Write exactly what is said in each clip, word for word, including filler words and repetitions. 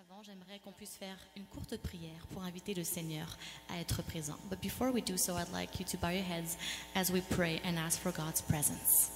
Avant, j'aimerais qu'on puisse faire une courte prière pour inviter le Seigneur à être présent. But before we do so, I'd like you to bow your heads as we pray and ask for God's presence.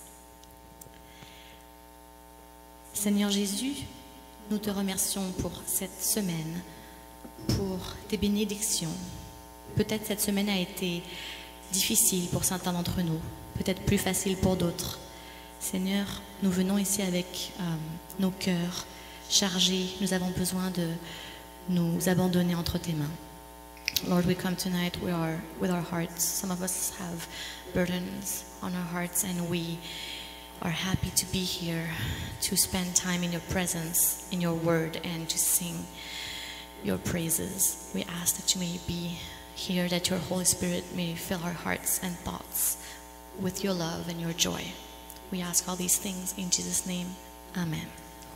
Seigneur Jésus, nous te remercions pour cette semaine, pour tes bénédictions. Peut-être cette semaine a été difficile pour certains d'entre nous, peut-être plus facile pour d'autres. Seigneur, nous venons ici avec euh, nos cœurs chargés. Nous avons besoin de nous abandonner entre tes mains. Lord, we come tonight we are, with our hearts. Some of us have burdens on our hearts and we are happy to be here, to spend time in your presence, in your word, and to sing your praises. We ask that you may be here, that your Holy Spirit may fill our hearts and thoughts with your love and your joy. We ask all these things in Jesus' name. Amen.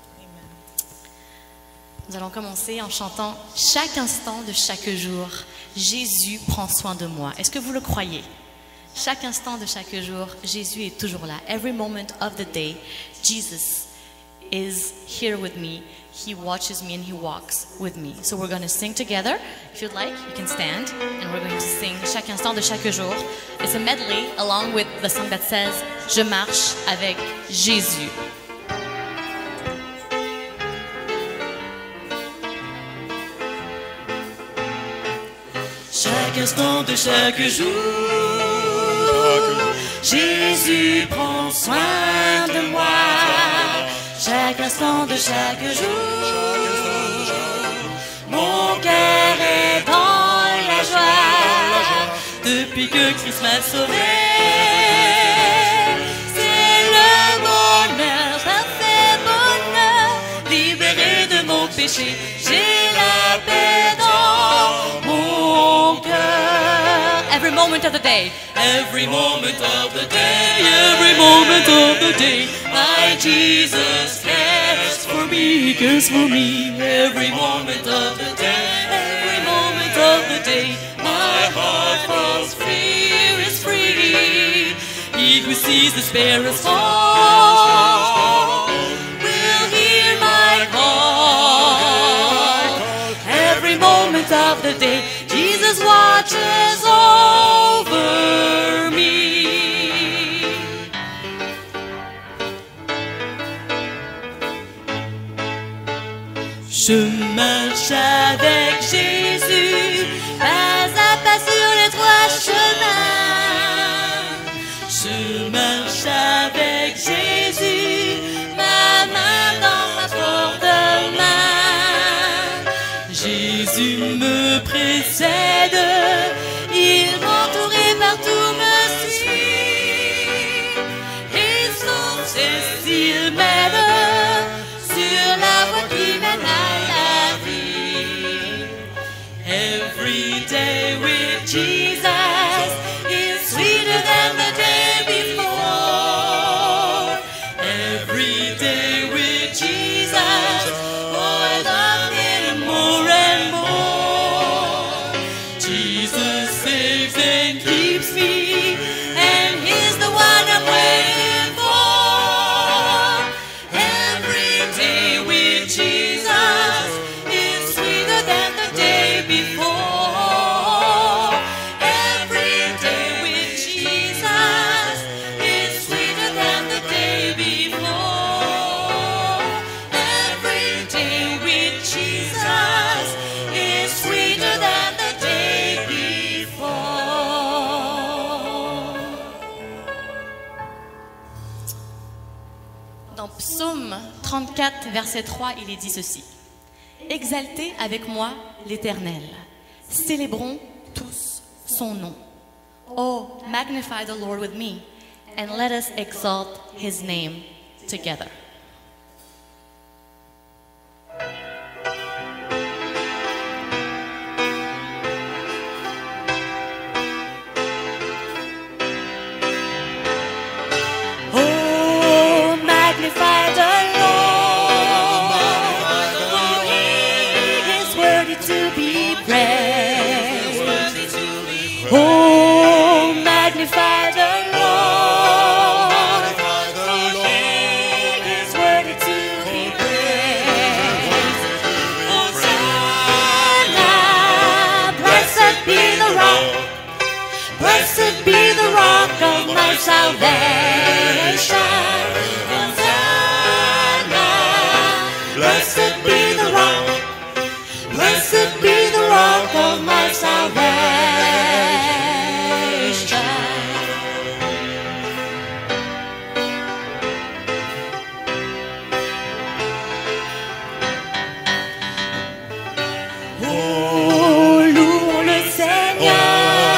Nous allons commencer en chantant « Chaque instant de chaque jour, Jésus prend soin de moi ». Est-ce que vous le croyez? Chaque instant de chaque jour, Jésus est toujours là. Every moment of the day, Jesus is here with me. He watches me and he walks with me. So we're going to sing together. If you'd like, you can stand. And we're going to sing Chaque instant de chaque jour. It's a medley along with the song that says « Je marche avec Jésus ». Chaque instant de chaque jour, Jésus prend soin de moi. Chaque instant de chaque jour, mon cœur est dans la joie. Depuis que Christ m'a sauvé, c'est le bonheur, ça fait bonheur. Libéré de mon péché, j'ai la paix dans mon cœur. Every moment of the day. Every moment of the day, every moment of the day, my Jesus cares for me, cares for me. Every moment of the day, every moment of the day, my heart falls free, is free. He who sees the sparrows fall will hear my call. Every moment of the day, Jesus watches over me. Je marche avec Jésus, pas à pas sur les trois chemins. Je marche avec Jésus, ma main dans ma porte-main. Jésus me précède, il m'entoure et partout me suit. Et son geste, il m'aide sur la voie qui mène à la vie. Every day with Jesus is sweeter than the day before. Every day with Jesus, oh, I love him more and more. Jesus saves and keeps me, and he's the one I'm waiting for. Every day with Jesus is sweeter than the day before. Every day with Jesus is sweeter than the day before. Every day with Jesus is sweeter than the day before. Dans Psaume trente-quatre, verset trois, il est dit ceci. Exaltez avec moi l'Éternel. Célébrons tous son nom. Oh, magnify the Lord with me, and let us exalt his name together. Oh, magnify the Lord, for he is worthy to be praised. Oh, magnify the Lord, for he is worthy to be praised. Oh, salvation. Hosanna, blessed be the rock, blessed be the rock of my salvation. Oh, louons le Seigneur.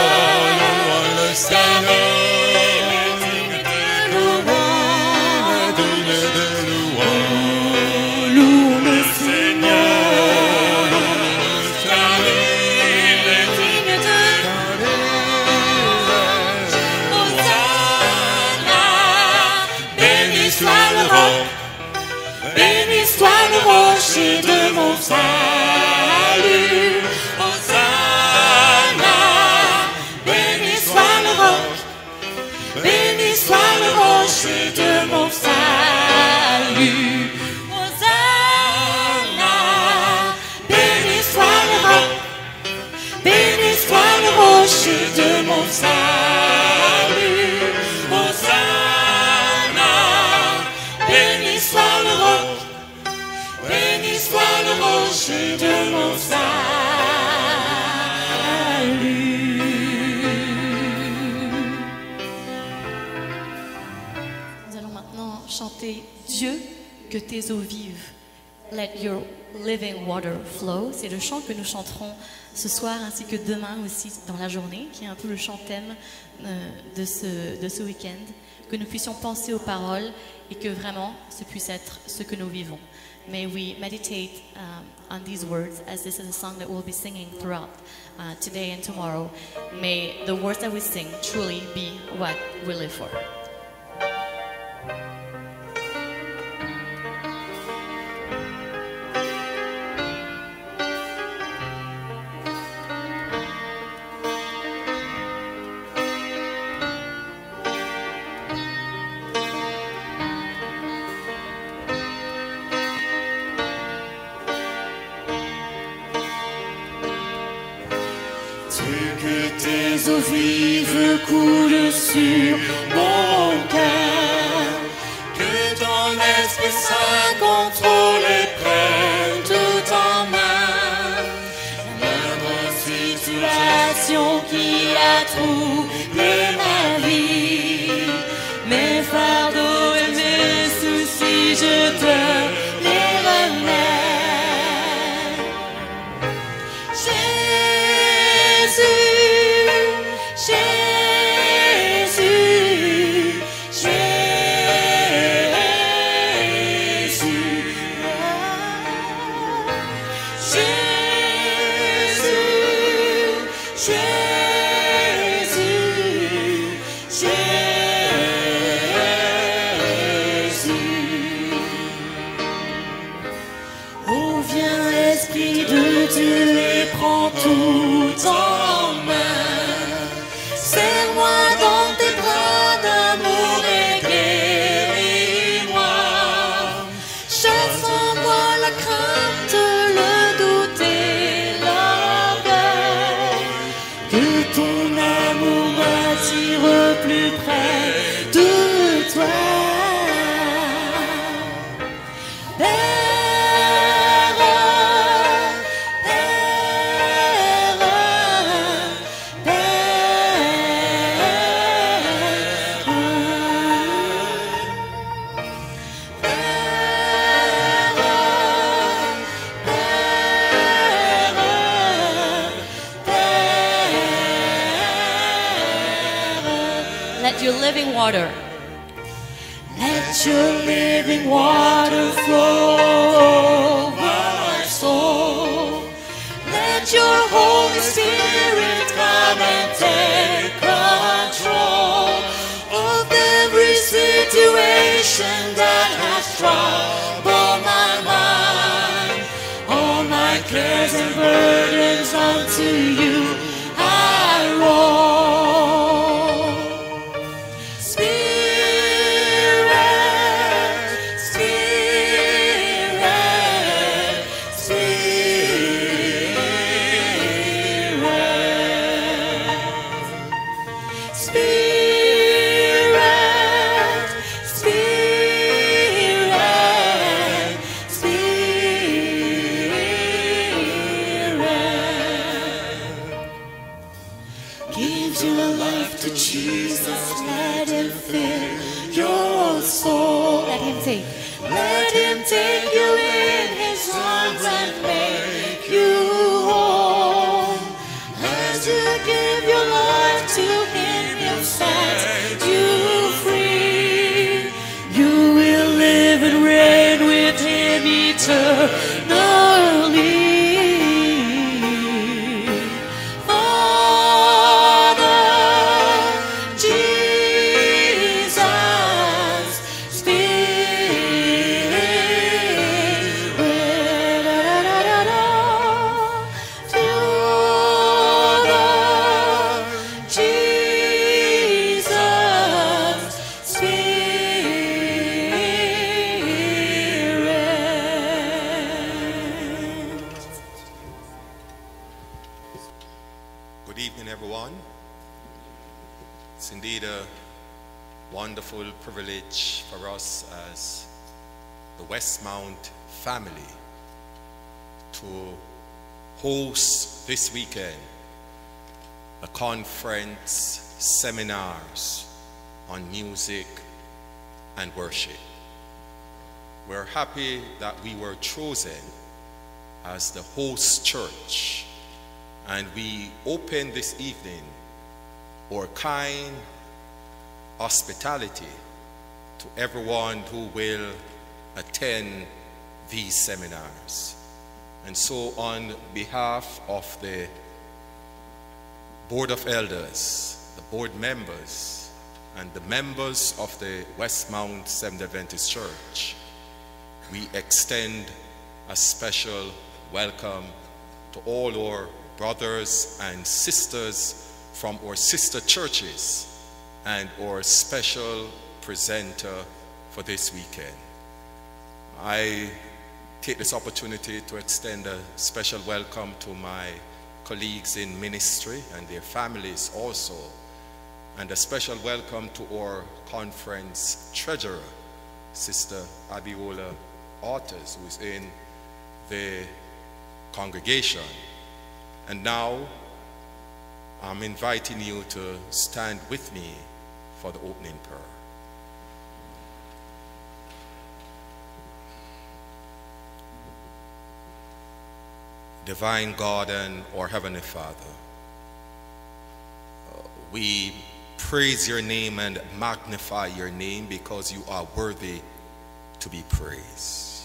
Béni soit le rocher de mon salut. Hosanna, béni soit le roc, béni soit le rocher de mon salut. Hosanna, béni soit le roc, béni soit le rocher de mon salut. Hosanna, béni soit le roc, béni soit le rocher de mon salut. Nous allons maintenant chanter Dieu, que tes eaux vivent. Let your living water flow. C'est le chant que nous chanterons ce soir ainsi que demain aussi dans la journée, qui est un peu le chant thème euh, de ce, de ce week-end. Que nous puissions penser aux paroles et que vraiment ce puisse être ce que nous vivons. May we meditate um, on these words, as this is a song that we'll be singing throughout uh, today and tomorrow. May the words that we sing truly be what we live for. Que tes eaux vives coulent sur mon cœur, que ton Esprit Saint contrôle et prenne tout en main. La moindre situation qui a troublé ma vie, mes fardeaux et mes soucis, je te les remets. Tout en main, serre-moi dans tes bras d'amour et guéris-moi. Chasse en moi la crainte, le doute et l'orgueil. Que ton amour m'attire plus près de toi. Let your living water. Let your living water flow over my soul. Let your Holy Spirit come and take control of every situation that has troubled my mind. All my cares and burdens unto you I roll. Spirit, Good evening, everyone. It's indeed a wonderful privilege for us as the Westmount family to host this weekend a conference, seminars on music and worship. We're happy that we were chosen as the host church, and we open this evening our kind hospitality to everyone who will attend these seminars. And so on behalf of the Board of Elders, the board members, and the members of the Westmount Seventh-day Adventist Church, we extend a special welcome to all our brothers and sisters from our sister churches and our special presenter for this weekend. I take this opportunity to extend a special welcome to my colleagues in ministry and their families also, and a special welcome to our conference treasurer, Sister Abiola Otters, who is in the congregation. And now I'm inviting you to stand with me for the opening prayer. Divine God and our Heavenly Father, uh, we praise your name and magnify your name because you are worthy to be praised.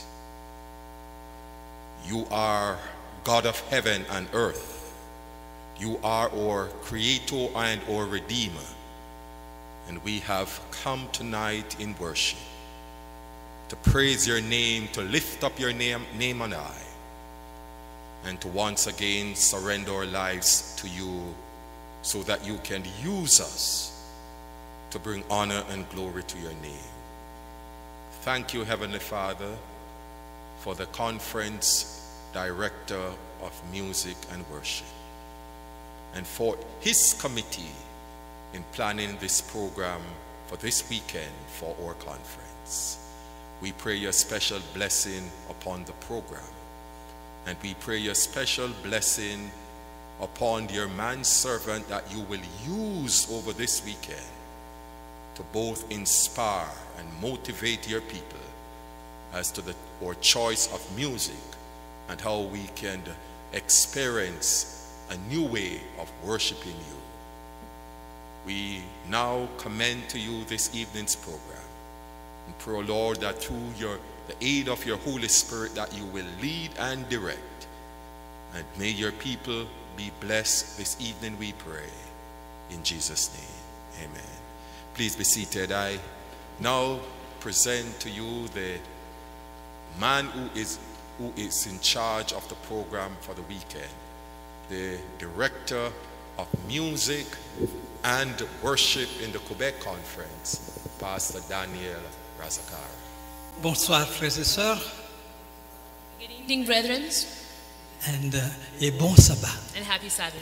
You are God of heaven and earth. You are our creator and our redeemer. And we have come tonight in worship to praise your name, to lift up your name, name on high, and to once again surrender our lives to you so that you can use us to bring honor and glory to your name. Thank you, Heavenly Father, for the conference director of music and worship, and for his committee in planning this program for this weekend for our conference. We pray your special blessing upon the program. And we pray your special blessing upon your manservant that you will use over this weekend to both inspire and motivate your people as to the, our choice of music and how we can experience a new way of worshiping you. We now commend to you this evening's program and pray, Lord, that through your the aid of your Holy Spirit that you will lead and direct. And may your people be blessed this evening, we pray. In Jesus' name, amen. Please be seated. I now present to you the man who is, who is in charge of the program for the weekend, the Director of Music and Worship in the Quebec Conference, Pastor Daniel Razakar. Bonsoir, frères et sœurs, Good evening, brethren, and, uh, et bon sabbat. and happy Sabbath.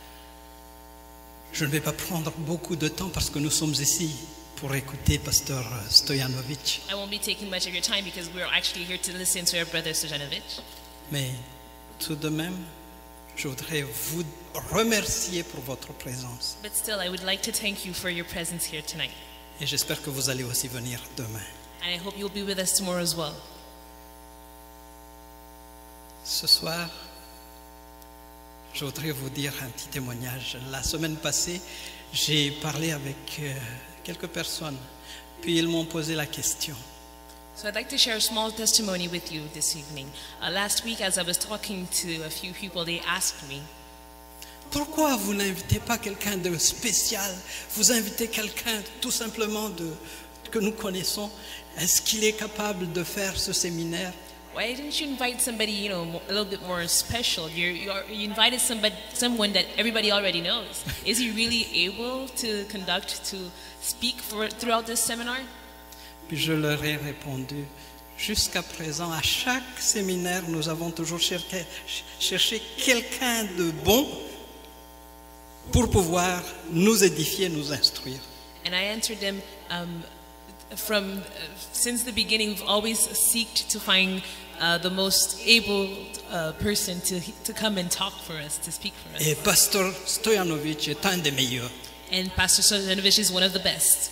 Je ne vais pas prendre beaucoup de temps parce que nous sommes ici pour écouter Pasteur Stojanovic. I won't be taking much of your time because we're actually here to listen to our brother Stojanovic. Mais tout de même, je voudrais vous remercier pour votre présence. But still, I would like to thank you for your presence here tonight. Et j'espère que vous allez aussi venir demain. And I hope you'll be with us tomorrow as well. Ce soir, je voudrais vous dire un petit témoignage. La semaine passée, j'ai parlé avec euh, quelques personnes, puis ils m'ont posé la question. So I'd like to share a small testimony with you this evening. Uh, last week, as I was talking to a few people, they asked me, Pourquoi vous n'invitez pas quelqu'un de spécial? Vous invitez quelqu'un tout simplement de, que nous connaissons. Est-ce qu'il est capable de faire ce séminaire? why didn't you invite somebody, you know, mo- a little bit more special? You're, you're, you invited somebody, someone that everybody already knows. Is he really able to conduct, to speak for, throughout this seminar? Puis je leur ai répondu, jusqu'à présent, à chaque séminaire, nous avons toujours cherché, cherché quelqu'un de bon pour pouvoir nous édifier, nous instruire. And I answered them, um, from uh, since the beginning, we've always seeked to find uh, the most able uh, person to, to come and talk for us, to speak for us. Et Pasteur Stoyanovich est un des meilleurs. And Pastor Stoyanovich is one of the best.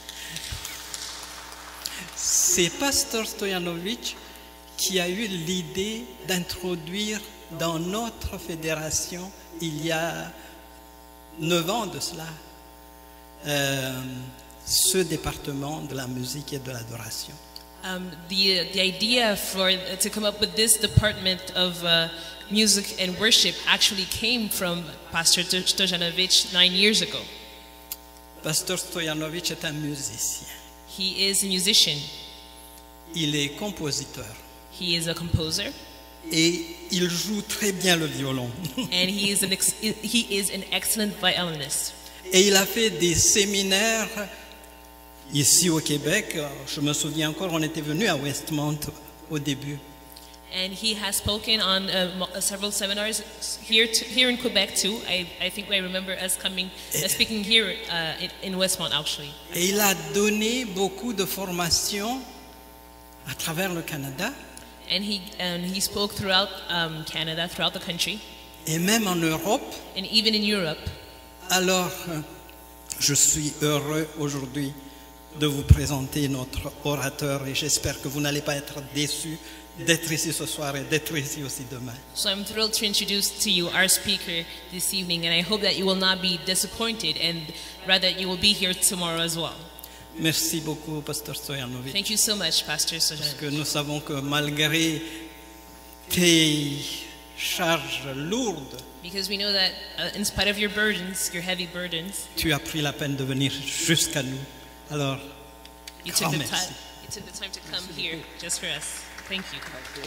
C'est Pasteur Stoyanovich qui a eu l'idée d'introduire dans notre fédération, il y a neuf ans de cela, euh, ce département de la musique et de l'adoration. Um, the, the idea for to come up with this department of uh, music and worship actually came from Pastor Stoyanovich nine years ago. Pasteur Stoyanovich est un musicien. He is a musician. Il est compositeur. He is a composer. Et il joue très bien le violon. And he is an ex he is an excellent violinist. Et il a fait des séminaires ici au Québec. Je me souviens encore, on était venu à Westmount au début. And he has spoken on uh, several seminars here to, here in Quebec too. I, I think I remember us coming uh, speaking here uh, in, in Westmount actually. Et il a donné beaucoup de formations à travers le Canada. And he and he spoke throughout um, Canada, throughout the country. Et même en Europe. And even in Europe. Alors, je suis heureux aujourd'hui de vous présenter notre orateur et j'espère que vous n'allez pas être déçus d'être ici ce soir et d'être ici aussi demain. So I'm thrilled to introduce to you our speaker this evening, and I hope that you will not be disappointed, and rather you will be here tomorrow as well. Merci beaucoup, Pasteur Stoyanovich. Thank you so much, Pastor Parce Stoyanovich. que nous savons que malgré tes charges lourdes, Because we know that uh, in spite of your burdens, your heavy burdens, tu as pris la peine de venir jusqu'à nous. Alors, you grand took, the merci. time, you took the time to come here just for us. Thank you.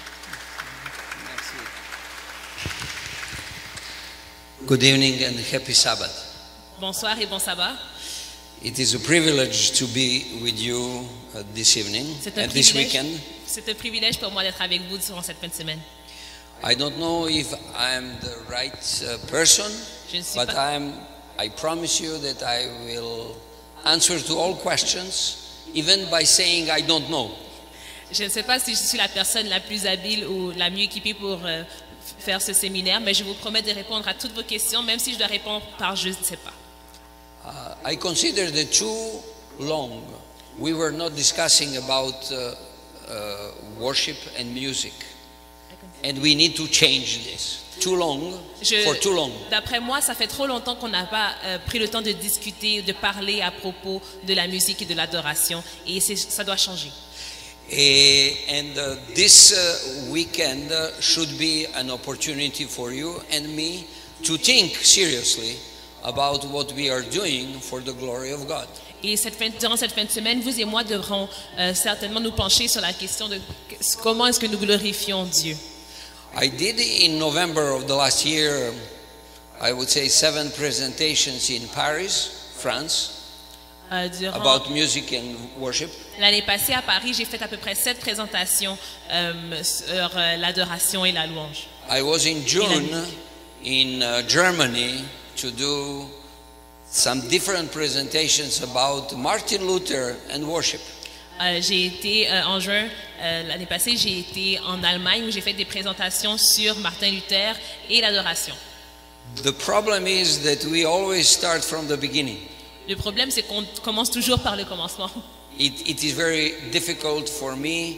Good evening and happy Sabbath. Bonsoir et bon sabbat. It is a privilege to be with you uh, this evening C'est un and this privilège. weekend. C'est un privilège pour moi d'être avec vous durant cette fin de semaine. I don't know if I'm the right uh, person, Je ne suis but pas- I'm, I promise you that I will answer to all questions, even by saying I don't know. Je ne sais pas si je suis la personne la plus habile ou la mieux équipée pour euh, f- faire ce séminaire, mais je vous promets de répondre à toutes vos questions, même si je dois répondre par je ne sais pas. Uh, I consider that too long we were not discussing about uh, uh, worship and music. And we need to change this. Too long, Je- for too long. D'après moi, ça fait trop longtemps qu'on n'a pas euh, pris le temps de discuter, de parler à propos de la musique et de l'adoration, et c'est- ça doit changer. Eh, and uh, this uh, weekend uh, should be an opportunity for you and me to think seriously about what we are doing for the glory of God. Et cette fin, durant cette fin de semaine, vous et moi devrons euh, certainement nous pencher sur la question de comment est-ce que nous glorifions Dieu. I did in November of the last year, I would say seven presentations in Paris, France, Euh, durant about music and worship. l'année passée à Paris, j'ai fait à peu près sept présentations euh, sur euh, l'adoration et la louange. I was in June in uh, Germany to do some different presentations about Martin Luther and worship. Euh, j'ai été euh, en juin euh, l'année passée, j'ai été en Allemagne où j'ai fait des présentations sur Martin Luther et l'adoration. The problem is that we always start from the beginning. Le problème, c'est qu'on commence toujours par le commencement. It, it is very difficult for me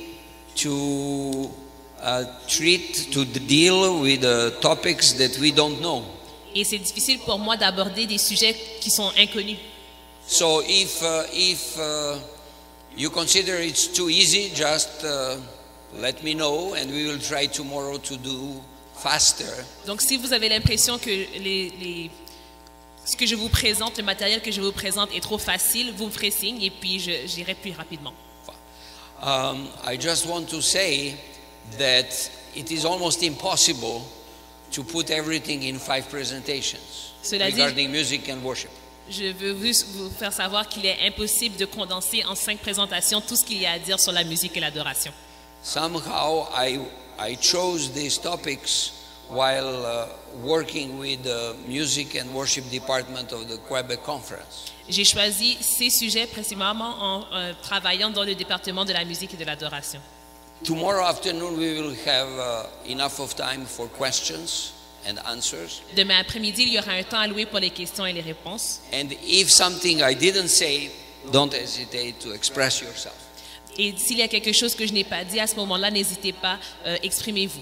to uh, treat, to deal with uh, topics that we don't know. Et c'est difficile pour moi d'aborder des sujets qui sont inconnus. So if, uh, if uh, you consider it's too easy, just uh, let me know and we will try tomorrow to do faster. Donc si vous avez l'impression que les, les- ce que je vous présente, le matériel que je vous présente est trop facile, vous me ferez signe et puis je- j'irai plus rapidement. Um, I just want to say that it is almost impossible to put everything in five presentations Cela dit- regarding music and worship. Je veux juste vous faire savoir qu'il est impossible de condenser en cinq présentations tout ce qu'il y a à dire sur la musique et l'adoration. Somehow I, I chose these topics while uh, working with the music and worship department of the Quebec Conference. J'ai choisi ces sujets principalement en euh, travaillant dans le département de la musique et de l'adoration. Tomorrow afternoon we will have uh, enough of time for questions and answers. Demain après-midi, il y aura un temps alloué pour les questions et les réponses. And if something I didn't say, don't hesitate to express yourself. Et s'il y a quelque chose que je n'ai pas dit à ce moment-là, n'hésitez pas, euh, exprimez-vous.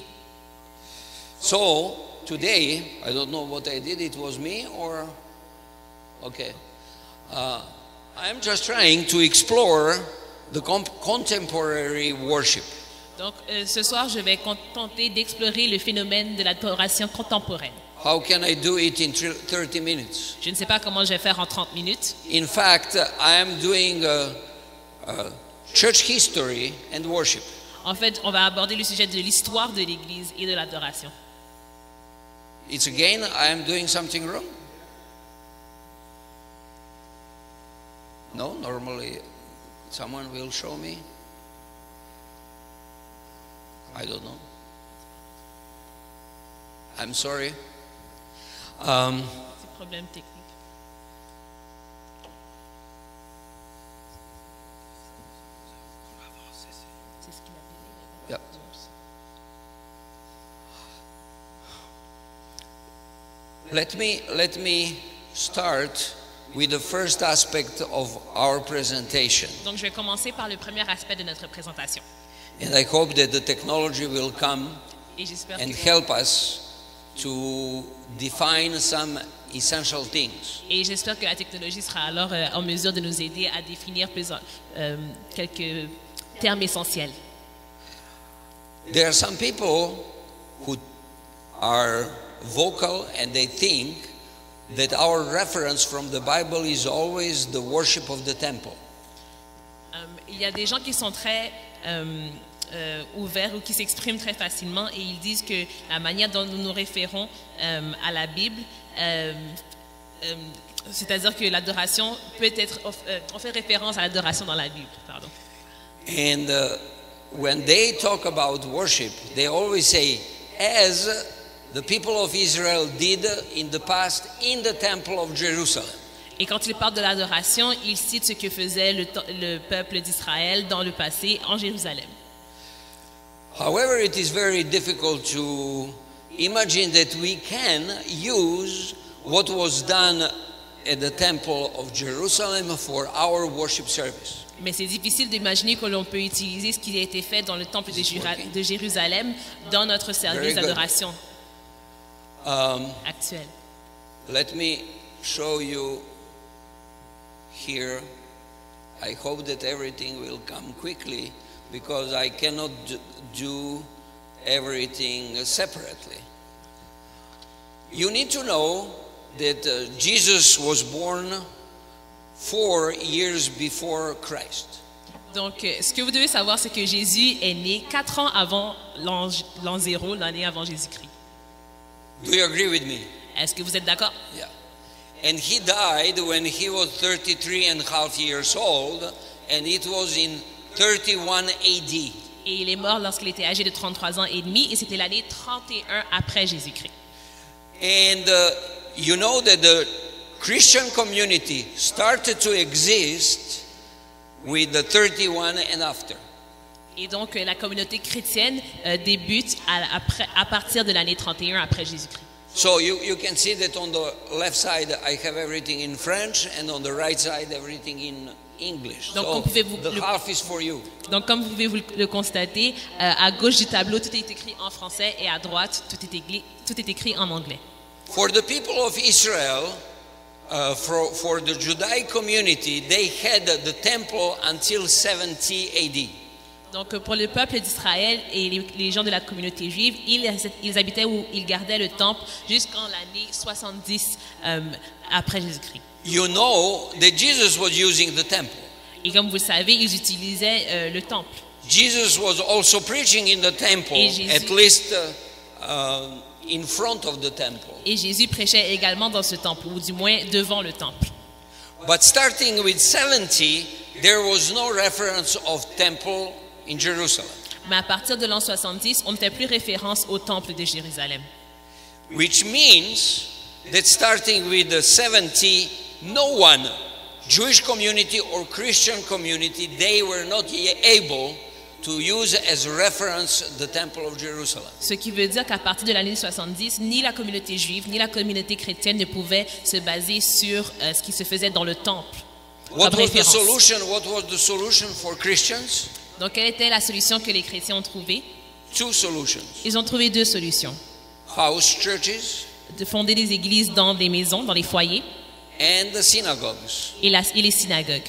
So today, I don't know what I did, it was me or, okay. Uh, I'm just trying to explore the com- contemporary worship. Donc euh, ce soir, je vais tenter d'explorer le phénomène de l'adoration contemporaine. How can I do it in thirty minutes? Je ne sais pas comment je vais faire en trente minutes. In fact, I am doing uh, uh, church history and worship. En fait, on va aborder le sujet de l'histoire de l'Église et de l'adoration. It's again, I am doing something wrong? No, normally someone will show me. I don't know. I'm sorry. Um, C'est un problème technique. C'est ce qu'il a dit. yeah. Let me let me start with the first aspect of our presentation. Donc je vais commencer par le premier aspect de notre présentation. And I hope that the technology will come Et j'espère and que, help us to define some essential things. et j'espère que la technologie sera alors euh, en mesure de nous aider à définir plus, euh, quelques termes essentiels. There are some people who are vocal and they think that our reference from the Bible is always the worship of the temple. Euh, il y a des gens qui sont très euh, euh, ouverts ou qui s'expriment très facilement et ils disent que la manière dont nous nous référons euh, à la Bible, euh, euh, c'est-à-dire que l'adoration peut être, euh, on fait référence à l'adoration dans la Bible. Pardon. And uh, when they talk about worship, they always say, as the people of Israel did in the past in the temple of Jerusalem. Et quand il parle de l'adoration, il cite ce que faisait le, le peuple d'Israël dans le passé en Jérusalem. However, it is very difficult to imagine that we can use what was done at the temple of Jerusalem for our worship service. Mais c'est difficile d'imaginer que l'on peut utiliser ce qui a été fait dans le temple de, Jura, de Jérusalem dans notre service d'adoration Um, actuel. let me show you here. I hope that everything will come quickly because I cannot d- do everything separately. You need to know that uh, Jesus was born four years before Christ. Donc, euh, ce que vous devez savoir, c'est que Jésus est né quatre ans avant l'an l'an zéro, l'année avant Jésus-Christ. Do you agree with me? Est-ce que vous êtes d'accord? Yeah. And he died when he was thirty-three and a half years old, and it was in thirty-one A D. Et il est mort lorsqu'il était âgé de trente-trois ans et demi, et c'était l'année trente et un après Jésus-Christ. And uh, you know that the Christian community started to exist with the thirty-one and after. Et donc, euh, la communauté chrétienne euh, débute à, après, à partir de l'année trente et un après Jésus-Christ. So you, you can see that on the left side I have everything in French, and on the right side everything in English. Donc, So comme pouvez-vous the le- half is for you. Donc, comme vous pouvez vous le constater, euh, à gauche du tableau, tout est écrit en français et à droite, tout est, écrit, tout est écrit en anglais. For the people of Israel, uh, for, for the Judaic community, they had the temple until seventy A D. Donc, pour le peuple d'Israël et les, les gens de la communauté juive, ils, ils habitaient ou ils gardaient le temple jusqu'en l'année soixante-dix euh, après Jésus-Christ. You know that Jesus was using the temple. Et comme vous le savez, ils utilisaient euh, le temple. Jesus was also preaching in the temple, Et Jésus- at least uh, uh, in front of the temple. Et Jésus prêchait également dans ce temple, ou du moins devant le temple. But starting with seventy, there was no reference of temple in Jerusalem. Mais à partir de l'an soixante-dix, on ne fait plus référence au temple de Jérusalem. which means that starting with the seventy, no one, Jewish community or Christian community, they were not able to use as reference the Temple of Jerusalem. Ce qui veut dire qu'à partir de l'année soixante-dix, ni la communauté juive, ni la communauté chrétienne ne pouvaient se baser sur euh, ce qui se faisait dans le temple. What comme was the référence. solution? What was the solution for Christians? Donc, quelle était la solution que les chrétiens ont trouvée? Two solutions. Ils ont trouvé deux solutions. House churches De fonder des églises dans des maisons, dans les foyers, and the synagogues. et, la, et les synagogues.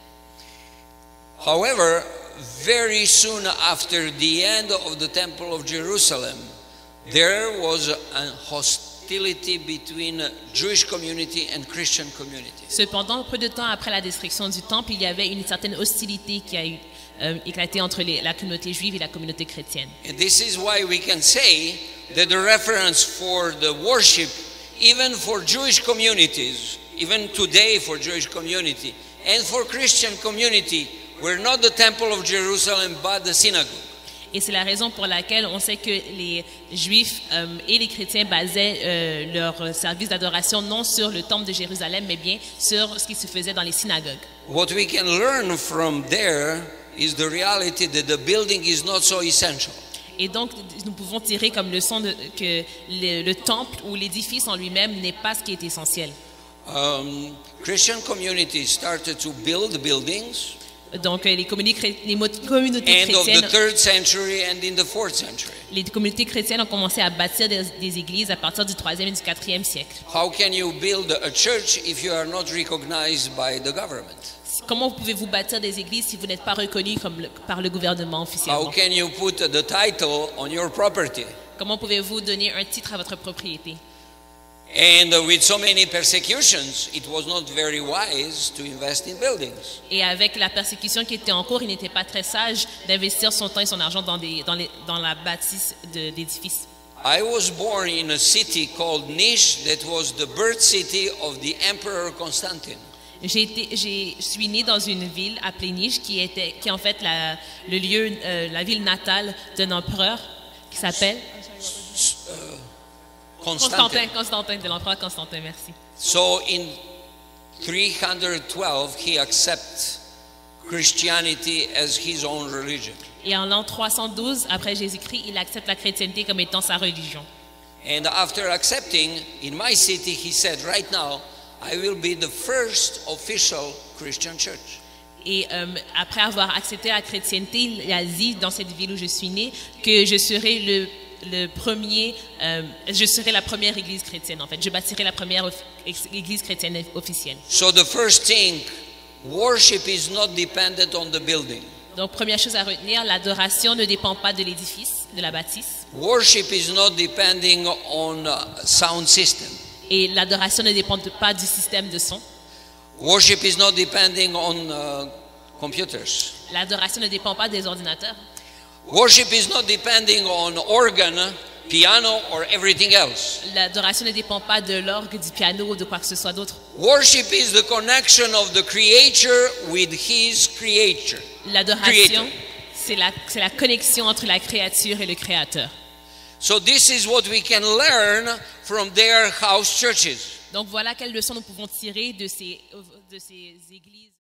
However, very soon after the end of the Temple of Jerusalem, there was a hostility between Jewish community and Christian community. Cependant, peu de temps après la destruction du temple, il y avait une certaine hostilité qui a eu, euh, éclaté entre les, la communauté juive et la communauté chrétienne. And this is why we can say that the reference for the worship, even for Jewish communities, even today for Jewish community, and for Christian community, were not the Temple of Jerusalem, but the synagogue. Et c'est la raison pour laquelle on sait que les Juifs euh, et les chrétiens basaient euh, leur service d'adoration non sur le temple de Jérusalem, mais bien sur ce qui se faisait dans les synagogues. What we can learn from there is the reality that the building is not so essential. Et donc, nous pouvons tirer comme leçon de, que le, le temple ou l'édifice en lui-même n'est pas ce qui est essentiel. Um, Christian communities started to build buildings Donc, les communautés, les communautés end of the chrétiennes, third century and in the fourth century. les communautés chrétiennes ont commencé à bâtir des, des églises à partir du troisième et du quatrième siècle. How can you build a church if you are not recognized by the government? Comment pouvez-vous bâtir des églises si vous n'êtes pas reconnu comme le, par le gouvernement How officiellement? can you put the title on your property? Comment pouvez-vous donner un titre à votre propriété? And with so many persecutions, it was not very wise to invest in buildings. Et avec la persécution qui était en cours, il n'était pas très sage d'investir son temps et son argent dans, des, dans, les, dans la bâtisse de- d'édifices. I was born in a city called Niš that was the birth city of the Emperor Constantine. J'ai été, j'ai, je suis née dans une ville appelée Niš, qui était, qui est en fait la, le lieu, euh, la ville natale d'un empereur qui s'appelle Constantin. Constantine. Constantin, de l'empereur Constantin, merci. So in three hundred twelve, he accepts Christianity as his own religion. Et en l'an trois cent douze, après Jésus-Christ, il accepte la chrétienté comme étant sa religion. And after accepting, in my city, he said, right now, I will be the first official Christian church. Et euh, après avoir accepté la chrétienté, il a dit dans cette ville où je suis née que je serai le, le premier, euh, je serai la première église chrétienne en fait. Je bâtirai la première of- ex- église chrétienne officielle. So the first thing, worship is not dependent on the building. Donc première chose à retenir, l'adoration ne dépend pas de l'édifice, de la bâtisse, Worship is not depending on uh, sound system. et l'adoration ne dépend pas du système de son. Worship is not depending on uh, computers. L'adoration ne dépend pas des ordinateurs. Worship is not depending on organ, piano, or everything else. L'adoration ne dépend pas de l'orgue, du piano ou de quoi que ce soit d'autre. Worship is the connection of the creator with his creature. L'adoration, Creator. c'est la, c'est la connexion entre la créature et le créateur. So this is what we can learn from their house churches. Donc voilà quelles leçons nous pouvons tirer de ces, de ces églises.